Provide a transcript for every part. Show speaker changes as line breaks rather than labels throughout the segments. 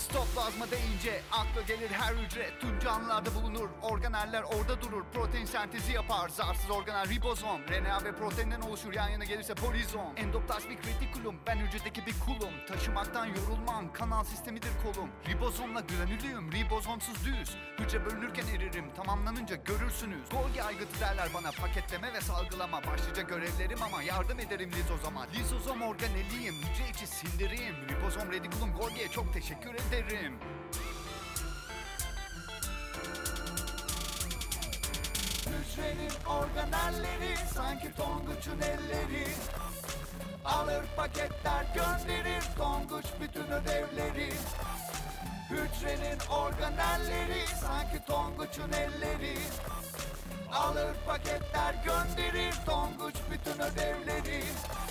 Sitoplazma deyince akla gelir her hücre. Tüm canlılarda bulunur, organeller orada durur. Protein sentezi yapar, zarsız organel ribozom. RNA ve proteinden oluşur, yan yana gelirse polizom. Endoplazmik retikulum, ben hücredeki bir kulum. Taşımaktan yorulmam, kanal sistemidir kolum. Ribozomla granülüyüm, ribozomsuz düz. Hücre bölünürken eririm, tamamlanınca görürsünüz. Golgi aygıtı derler bana, paketleme ve salgılama. Başlıca görevlerim ama yardım ederim lizozoma. Lizozom organeliyim, hücre içi sindirim. Ribozom retikulum Golgi'ye çok teşekkür ederim. Hücrenin organelleri sanki Tonguç'un elleri. Alır paketler gönderir Tonguç bütün ödevleri. Hücrenin organelleri sanki Tonguç'un elleri. Alır paketler gönderir Tonguç bütün ödevleri.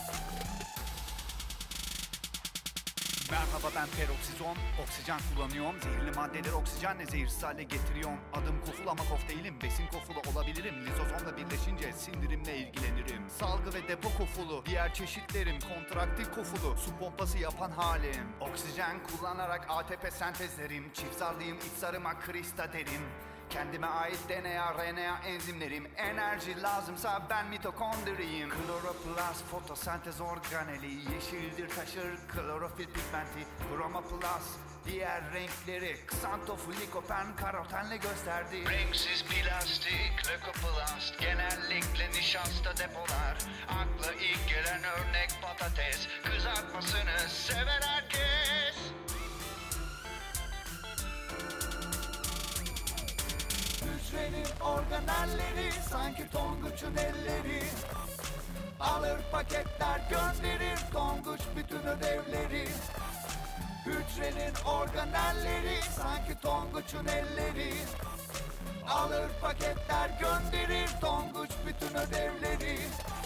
Merhaba, ben peroksizom, oksijen kullanıyorum. Zehirli maddeleri oksijenle zehirsiz hale getiriyorum. Adım koful ama kof değilim, besin kofulu olabilirim. Lizozomla birleşince sindirimle ilgilenirim. Salgı ve depo kofulu, diğer çeşitlerim. Kontraktil kofulu, su pompası yapan halim. Oksijen kullanarak ATP sentezlerim. Çift zarlıyım, iç sarıma krista derim. Kendime ait DNA, RNA enzimlerim. Enerji lazımsa ben mitokondriyim. Kloroplast fotosentez organeli. Yeşildir taşır klorofil pigmenti. Chromoplast diğer renkleri. Xantofilikopen karotenle gösterdi. Renksiz plastik leukoplast genellikle nişasta depolar. Akla ilk gelen örnek patates. Kızartmasını sever herkes. Hücrenin organelleri sanki Tonguç'un elleri. Alır paketler gönderir Tonguç bütün ödevleri. Hücrenin organelleri sanki Tonguç'un elleri. Alır paketler gönderir Tonguç bütün ödevleri.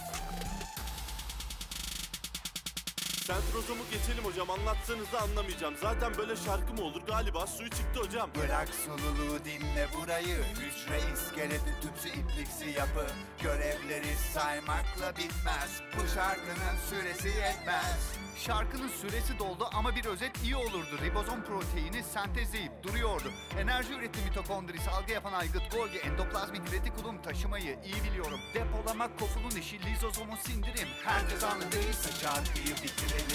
Sentrozomu geçelim hocam, anlatsanız da anlamayacağım. Zaten böyle şarkı mı olur, galiba suyu çıktı hocam.
Bırak sululuğu, dinle burayı. Hücre iskeleti tüpsü ipliksi yapı. Görevleri saymakla bitmez. Bu şarkının süresi yetmez. Şarkının süresi doldu ama bir özet iyi olurdu. Ribozom proteini sentezleyip duruyordu. Enerji üretti mitokondri, salgı yapan aygıt Golgi. Endoplazmik retikulum taşımayı iyi biliyorum. Depolamak kofulun işi, lizozomun sindirim. Herkes anladıysa şarkıyı bitirelim.